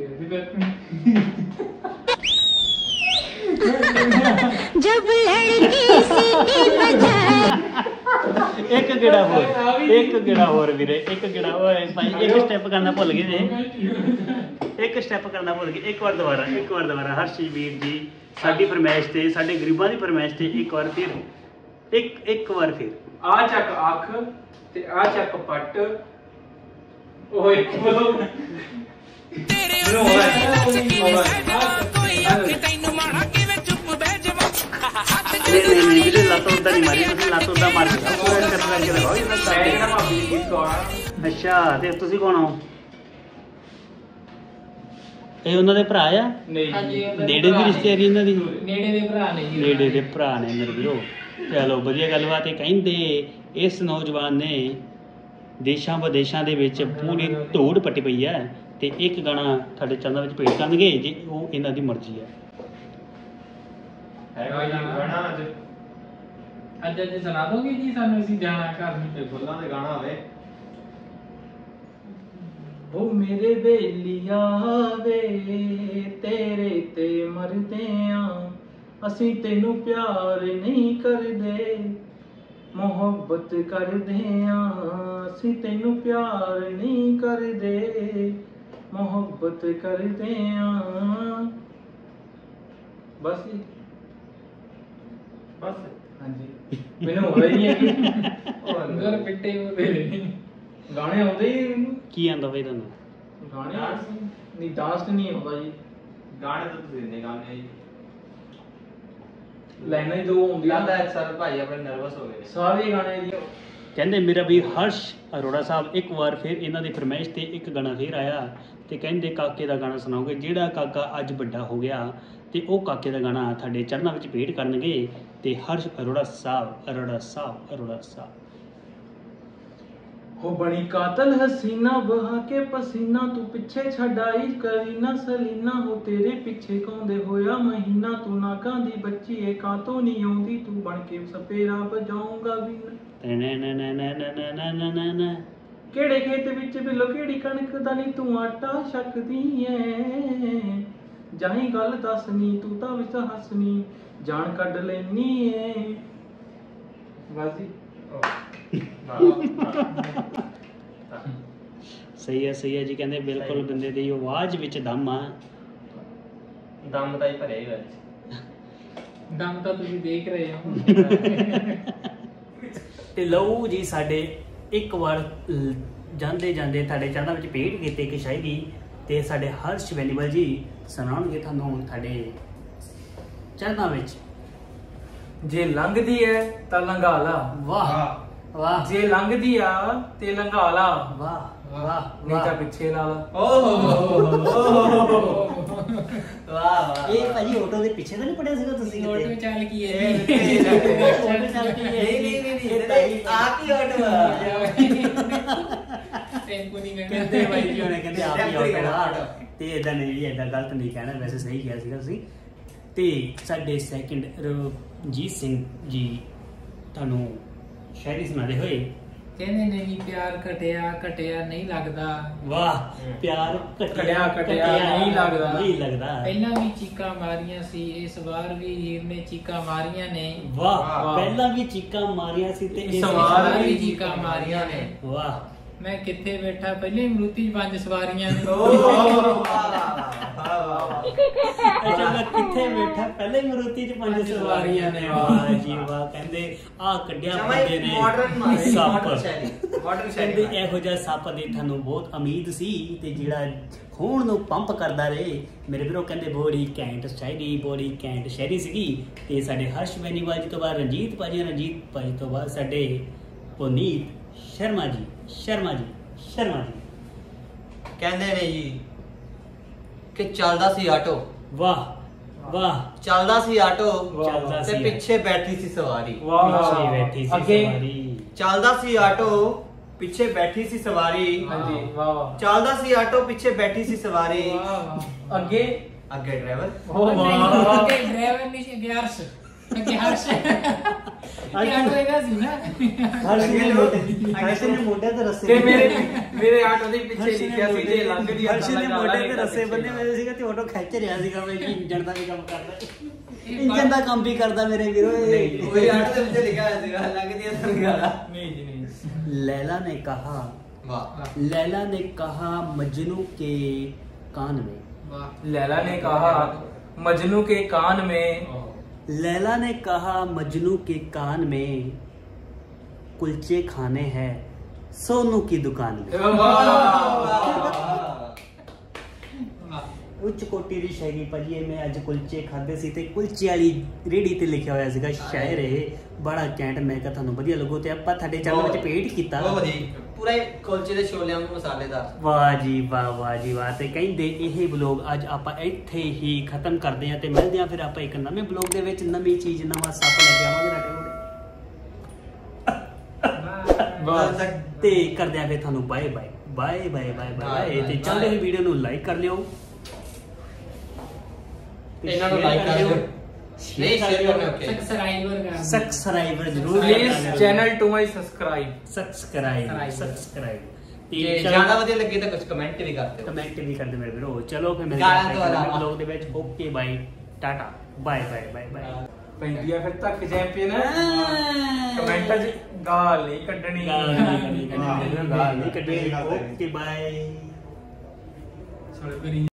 जब लड़की सीटी बजाए। ਇੱਕ ਗੇੜਾ ਹੋਰ ਵੀਰੇ ਇੱਕ ਗੇੜਾ। ਓਏ ਭਾਈ ਇੱਕ ਸਟੈਪ ਕਰਨਾ ਭੁੱਲ ਗਏ ਜੇ। ਇੱਕ ਸਟੈਪ ਕਰਨਾ ਭੁੱਲ ਗਏ। ਇੱਕ ਵਾਰ ਦੁਬਾਰਾ ਹਰਸ਼ਵੀਰ ਜੀ ਸਾਡੀ ਫਰਮਾਇਸ਼ ਤੇ ਸਾਡੇ ਗਰੀਬਾਂ ਦੀ ਫਰਮਾਇਸ਼ ਤੇ ਇੱਕ ਵਾਰ ਫਿਰ ਇੱਕ ਵਾਰ ਫਿਰ। ਆ ਚੱਕ ਅੱਖ ਤੇ ਆ ਚੱਕ ਪੱਟ। ਓਏ ਬੋਲੋ ਤੇਰੇ ਨਹੀਂ ਵੀਰੇ ਲੱਤ ਉਦਾਂ ਨਹੀਂ ਮਾਰੀ ਤੁਸੀਂ। ਲੱਤ ਉਦਾਂ ਮਾਰ ਕੇ ਅੱਛਾ ਤੇ ਤੁਸੀਂ ਕੌਣ ਹੋ? ਇਹ ਉਹਨਾਂ ਦੇ ਭਰਾ ਆ? ਨਹੀਂ ਨੇੜੇ ਦੀ ਰਿਸ਼ਤੇਦਾਰੀ ਇਹਨਾਂ ਦੀ? ਨੇੜੇ ਦੇ ਭਰਾ ਨੇ ਜੀ। ਨੇੜੇ ਦੇ ਭਰਾ ਨੇ ਮੇਰੇ ਵੀਰੋ। ਚਲੋ ਵਧੀਆ ਗੱਲਬਾਤ। ਇਹ ਕਹਿੰਦੇ ਇਸ ਨੌਜਵਾਨ ਨੇ ਦੇਸ਼ਾਂ ਵਿਦੇਸ਼ਾਂ ਦੇ ਵਿੱਚ ਪੂਰੀ ਧੂੜ ਪੱਟੀ ਪਈ ਹੈ ਤੇ ਇੱਕ ਗਾਣਾ ਤੁਹਾਡੇ ਚਰਨਾਂ ਵਿੱਚ ਭੇਟ ਕਰਨਗੇ ਜੇ ਉਹ ਇਹਨਾਂ ਦੀ ਮਰਜ਼ੀ ਹੈ। ਅੱਜ ਸੁਣਾ ਦੋਗੇ ਜੀ ਸਾਨੂੰ, ਅਸੀਂ ਜਾਣਾ ਘਰ ਨੂੰ। ਤੇ ਫੁੱਲਾਂ ਦੇ ਗਾਣਾ ਹੋਵੇ। ਉਹ ਮੇਰੇ ਬੇਲੀਆ ਵੇ ਤੇਰੇ ਤੇ ਮਰਦੇ ਆਂ, ਅਸੀਂ ਤੈਨੂੰ ਪਿਆਰ ਨਹੀਂ ਕਰਦੇ, ਮੁਹੱਬਤ ਕਰਦੇ ਆਂ, ਅਸੀਂ ਤੈਨੂੰ ਪਿਆਰ ਨਹੀਂ ਕਰਦੇ, ਮੁਹੱਬਤ ਕਰਦੇ ਆਂ। ਬਸ ਜੀ, ਬਸ ਹਾਂਜੀ ਮੈਨੂੰ ਹੋ ਰਹੀ ਹੈ ਕਿ ਅੰਦਰ ਪਿੱਟੇ ਉਹਦੇ ਗਾਣੇ ਆਉਂਦੇ ਹੀ ਮੈਨੂੰ। ਕੀ ਆਂਦਾ ਬਈ ਤੁਹਾਨੂੰ? ਗਾਣੇ ਨਹੀਂ, ਡਾਂਸ ਨਹੀਂ ਆਉਂਦਾ ਜੀ। ਗਾਣੇ ਤਾਂ ਤੁਸੀਂ ਦਿੰਦੇ ਗਾਣੇ ਜੀ। ਲਾਈਨਾਂ ਹੀ ਦੋ ਹੁੰਦੀਆਂ। ਲੱਗਦਾ ਹੈ ਸਰ ਭਾਈ ਆਪਣੇ ਨਰਵਸ ਹੋ ਗਏ। ਸਾਰੇ ਗਾਣੇ ਜੀ ਕਹਿੰਦੇ ਮੇਰਾ ਵੀਰ ਹਰਸ਼ ਅਰੋੜਾ ਸਾਹਿਬ ਇੱਕ ਵਾਰ ਫਿਰ ਇਹਨਾਂ ਦੀ ਫਰਮਾਇਸ਼ ਤੇ ਇੱਕ ਗਾਣਾ ਫਿਰ ਆਇਆ ਤੇ ਕਹਿੰਦੇ ਕਾਕੇ ਦਾ ਗਾਣਾ ਸੁਣਾਓਗੇ। ਜਿਹੜਾ ਕਾਕਾ ਅੱਜ ਵੱਡਾ ਹੋ ਗਿਆ ਤੇ ਉਹ ਕਾਕੇ ਦਾ ਗਾਣਾ ਤੁਹਾਡੇ ਚਰਨਾਂ ਵਿੱਚ ਭੇਟ ਕਰਨਗੇ। ਤੇ ਹਰਸ਼ ਅਰੋੜਾ ਸਾਹਿਬ, ਅਰੋੜਾ ਸਾਹਿਬ, ਅਰੋੜਾ ਸਾਹਿਬ। ਹੋ ਬਣੀ ਕਾਤਲ ਹਸੀਨਾ ਬਹਾ ਕੇ ਪਸੀਨਾ, ਤੂੰ ਪਿੱਛੇ ਛਡਾਈ ਕਰੀਨਾ ਸਲੀਨਾ, ਹੋ ਤੇਰੇ ਪਿੱਛੇ ਕਾਉਂਦੇ ਹੋਇਆ ਮਹੀਨਾ, ਤੂੰ ਨਾਕਾਂ ਦੀ ਬੱਚੀ ਏ ਕਾਤੋਂ ਨਹੀਂ ਆਉਂਦੀ, ਤੂੰ ਬਣ ਕੇ ਸਪੇਰਾ ਵਜਾਉਂਗਾ ਵੀ ਨਾ ਕਿਹੜੇ ਖੇਤ ਵਿੱਚ ਬਿੱਲੋ ਕਿਹੜੀ ਕਣਕ ਦਾ ਨਹੀਂ ਤੂੰ ਆਟਾ ਛਕਦੀ ਐ, ਜਾਈ ਗੱਲ ਦੱਸਨੀ ਤੂੰ ਤਾਂ ਵਿੱਚ ਹੱਸਨੀ ਜਾਨ ਕੱਢ ਲੈਨੀ ਐ। ਬਸ ਜੀ ਸਹੀ ਹੈ ਜੀ। ਕਹਿੰਦੇ ਬਿਲਕੁਲ ਬੰਦੇ ਦੀ ਆਵਾਜ਼ ਵਿੱਚ ਦਮ ਆ। ਦਮ ਤਾਂ ਹੀ ਭਰਿਆ ਹੀ ਵਿੱਚ। ਦਮ ਤਾਂ ਤੁਸੀਂ ਦੇਖ ਰਹੇ ਹੋ। ਤੇ ਲਓ ਜੀ ਸਾਡੇ ਇੱਕ ਵਾਰ ਜਾਂਦੇ ਜਾਂਦੇ ਤੁਹਾਡੇ ਚਰਨਾਂ ਵਿੱਚ ਭੇਟ ਕੀਤੇ ਇੱਕ ਸ਼ਾਇਰੀ ਤੇ ਸਾਡੇ ਹਰਸ਼ ਵੈਲੀਬਲ ਜੀ ਸੁਣਾਉਣਗੇ ਤੁਹਾਨੂੰ ਤੁਹਾਡੇ ਚਰਨਾਂ ਵਿੱਚ। ਜੇ ਲੰਘਦੀ ਐ ਤਾਂ ਲੰਘਾ ਲਾ, ਵਾਹ ਵਾਹ, ਜੇ ਲੰਘਦੀ ਆ ਤੇ ਲੰਘਾ ਲਾ, ਵਾਹ ਵਾਹ, ਨਹੀਂ ਤਾਂ ਪਿੱਛੇ ਲਾ ਲਾ। ਵਾਹ ਇਹ ਭਾਜੀ ਆਟੋ ਦੇ ਪਿੱਛੇ ਤਾਂ ਨਹੀਂ ਪੜਿਆ ਸੀਗਾ ਤੁਸੀਂ ਆਟੋ ਕਿਤੇ? ਚੱਲ ਕੀ ਹੈ ਆਟੋ ਚੱਲ ਕੀ ਹੈ? ਨਹੀਂ ਆਪ ਹੀ ਆਟੋ ਟੈਂਪੂ ਨਹੀਂ ਕਹਿੰਦੇ ਬਾਈ ਜੀ ਉਹਨੇ ਕਹਿੰਦੇ ਆਪ ਹੀ ਆਟੋ ਆ। ਆਟੋ। ਤੇ ਇਦਾਂ ਨਹੀਂ ਜੀ, ਇਦਾਂ ਗਲਤ ਨਹੀਂ ਕਹਿਣਾ, ਵੈਸੇ ਸਹੀ ਕਿਹਾ ਸੀਗਾ ਤੁਸੀਂ। ਤੇ ਸਾਡੇ ਸੈਕਿੰਡ ਰਣਜੀਤ ਸਿੰਘ ਜੀ ਤੁਹਾਨੂੰ ਸ਼ਾਇਰੀ ਸੁਣਾਦੇ ਹੋਏ ਕਹਿੰਦੇ ਨੇ ਵੀ ਪਿਆਰ ਘਟਿਆ ਨਹੀਂ ਲੱਗਦਾ, ਵਾਹ ਪਿਆਰ ਘਟਿਆ ਨਹੀਂ ਲੱਗਦਾ, ਨਹੀਂ ਲੱਗਦਾ। ਪਹਿਲਾਂ ਵੀ ਚੀਕਾਂ ਮਾਰੀਆਂ ਸੀ, ਇਸ ਵਾਰ ਵੀ ਹੀਰ ਨੇ ਚੀਕਾਂ ਮਾਰੀਆਂ ਨੇ, ਵਾਹ ਪਹਿਲਾਂ ਵੀ ਚੀਕਾਂ ਮਾਰੀਆਂ ਸੀ ਤੇ ਇਸ ਵਾਰ ਵੀ ਚੀਕਾਂ ਮਾਰੀਆਂ ਨੇ। ਵਾਹ ਮੈਂ ਕਿੱਥੇ ਬੈਠਾ ਪਹਿਲੇ ਮਰੂਤੀ 'ਚ 5 ਸਵਾਰੀਆਂ ਨੇ। ਅੱਛਾ ਮੈਂ ਕਿੱਥੇ ਬੈਠਾ ਪਹਿਲੇ ਮਰੂਤੀ 'ਚ 5 ਸਵਾਰੀਆਂ ਨੇ। ਵਾਹ ਜੀ ਵਾਹ। ਕਹਿੰਦੇ ਆ ਕੱਢਿਆ ਬੰਦੇ ਨੇ ਸੱਪ। ਕਹਿੰਦੇ ਇਹੋ ਜਿਹਾ ਸੱਪ ਦੀ ਤੁਹਾਨੂੰ ਬਹੁਤ ਉਮੀਦ ਸੀ ਤੇ ਜਿਹੜਾ ਖੂਨ ਨੂੰ ਪੰਪ ਕਰਦਾ ਰਹੇ ਮੇਰੇ ਵੀਰੋ। ਕਹਿੰਦੇ ਬੜੀ ਘੈਂਟ ਸ਼ਾਇਰੀ, ਬੜੀ ਘੈਂਟ ਸ਼ਾਇਰੀ ਸੀਗੀ। ਤੇ ਸਾਡੇ ਹਰਸ਼ ਬੈਨੀਵਾਲ ਜੀ ਤੋਂ ਬਾਅਦ ਰਣਜੀਤ ਭਾਜੀ ਤੋਂ ਬਾਅਦ ਸਾਡੇ ਪੁਨੀਤ ਸ਼ਰਮਾ ਜੀ ਕਹਿੰਦੇ ਨੇ ਜੀ ਕਿ ਚੱਲਦਾ ਸੀ ਆਟੋ, ਵਾਹ ਵਾਹ, ਚੱਲਦਾ ਸੀ ਆਟੋ ਚੱਲਦਾ ਤੇ ਸੀ ਪਿੱਛੇ ਬੈਠੀ ਸੀ ਸਵਾਰੀ। ਪਿੱਛੇ ਬੈਠੀ ਸੀ ਅੱਗੇ ਸਵਾਰੀ। ਚੱਲਦਾ ਸੀ ਆਟੋ ਪਿੱਛੇ ਬੈਠੀ ਸੀ ਸਵਾਰੀ। ਹਾਂਜੀ ਵਾਹ ਵਾਹ। ਚੱਲਦਾ ਸੀ ਆਟੋ ਪਿੱਛੇ ਬੈਠੀ ਸੀ ਸਵਾਰੀ। ਅੱਗੇ ਅੱਗੇ ਡਰਾਈਵਰ। ਅੱਗੇ ਡਰਾਈਵਰ ਨਹੀਂ ਸੀ, ਅੱਗੇ ਹਰਸ਼। ਅੱਗੇ ਹਰਸ਼ ਆਟੋ ਇਹਦਾ ਸੀ ਨਾ। ਹਰਸ਼ ਨੇ ਮੋਢੇ ਤੇ ਰੱਸੇ ਤੇ ਮੇਰੇ ਆਟੋ ਦੇ ਪਿੱਛੇ ਲਿਖਿਆ ਸੀ ਜੇ ਲੰਘਦੀ ਆ ਹਰਸ਼ ਨੇ ਮੋਢੇ ਤੇ ਰੱਸੇ ਬੰਨੇ ਹੋਏ ਸੀਗਾ ਤੇ ਆਟੋ ਖਿੱਚ ਰਿਹਾ ਸੀਗਾ ਬਈ ਇੰਜਣ ਦਾ ਵੀ ਕੰਮ ਕਰਦਾ, ਇੰਜਣ ਦਾ ਕੰਮ ਵੀ ਕਰਦਾ ਮੇਰੇ ਵੀਰੋ। ਕੋਈ ਆਟੋ ਦੇ ਵਿੱਚ ਲਿਖਿਆ ਹੋਇਆ ਸੀਗਾ ਲੰਘਦੀ ਆ ਸਰਗਾਲਾ। ਨਹੀਂ ਜੀ नहीं। लैला ने कहा, वाह। लैला ने कहा मजनू के कान में, ਵਾਹ। लैला ने कहा मजनू के कान में, लैला ने कहा मजनू के कान में कुलचे खाने हैं सोनू की दुकान में। ਉੱਚ ਕੋਟੀ ਦੀ ਸ਼ਾਇਰੀ ਭਾਜੀ ਇਹ ਮੈਂ ਅੱਜ ਕੁਲਚੇ ਖਾਦੇ ਸੀ ਤੇ ਕੁਲਚੇ ਵਾਲੀ ਰੇੜੀ ਤੇ ਲਿਖਿਆ ਹੋਇਆ ਸੀਗਾ ਸ਼ਾਇਰ ਇਹ ਬੜਾ ਕੈਂਟ। ਮੈਂ ਕਿਹਾ ਤੁਹਾਨੂੰ ਵਧੀਆ ਲੱਗੂ ਤੇ ਆਪਾਂ ਤੁਹਾਡੇ ਚੈਨਲ ਵਿੱਚ ਭੇਟ ਕੀਤਾ। ਬਹੁਤ ਵਧੀਆ, ਪੂਰਾ ਕੁਲਚੇ ਦੇ ਛੋਲਿਆਂ ਨੂੰ ਮਸਾਲੇਦਾਰ। ਵਾਹ ਜੀ ਵਾਹ, ਵਾਹ ਜੀ ਵਾਹ। ਤੇ ਕਹਿੰਦੇ ਇਹ ਬਲੌਗ ਅੱਜ ਆਪਾਂ ਇੱਥੇ ਹੀ ਖਤਮ ਕਰਦੇ ਹਾਂ ਤੇ ਮਿਲਦੇ ਹਾਂ ਫਿਰ ਆਪਾਂ ਇੱਕ ਨਵੇਂ ਬਲੌਗ ਦੇ ਵਿੱਚ ਨਵੀਂ ਚੀਜ਼ ਨਵਾਂ ਸੱਪ ਲੈ ਕੇ ਆਵਾਂਗੇ ਤੁਹਾਡੇ ਕੋਲ। ਤੇ ਕਰਦੇ ਹਾਂ ਫਿਰ ਤੁਹਾਨੂੰ bye bye bye bye bye bye. ਤੇ ਚੱਲਦੇ ਹੋਏ ਵੀਡੀਓ ਨੂੰ ਲਾਈਕ ਕਰ ਲਿਓ, ਇਹਨਾਂ ਨੂੰ ਲਾਈਕ ਕਰ ਦਿਓ, नहीं शेयर करने ओके सब्सक्राइबर जरूर please channel to my subscribe subscribe ਜੇ ਜ਼ਿਆਦਾ ਵਧੀਆ ਲੱਗੇ ਤਾਂ ਕੁਝ ਕਮੈਂਟ ਵੀ ਕਰ ਦਿਓ ਕਮੈਂਟ ਵੀ ਕਰਦੇ ਮੇਰੇ ਵੀਰੋ ਚਲੋ ਫਿਰ ਮਿਲਦੇ ਗਾਲਾਂ ਤੋਂ ਇਲਾਵਾ। ਲੋਕ ਦੇ ਵਿੱਚ ਓਕੇ ਬਾਈ ਟਾਟਾ ਬਾਏ ਬਾਏ ਬਾਏ ਬਾਏ ਪੈਂਦੀ ਆ ਫਿਰ ਤੱਕ ਚੈਂਪੀਅਨ ਕਮੈਂਟਾਂ 'ਚ ਗਾਲ ਨਹੀਂ ਕੱਢਣੀ ਗਾਲ ਨਹੀਂ ਕੱਢਣੀ ਓਕੇ ਬਾਏ ਚਲੋ ਕਰੀ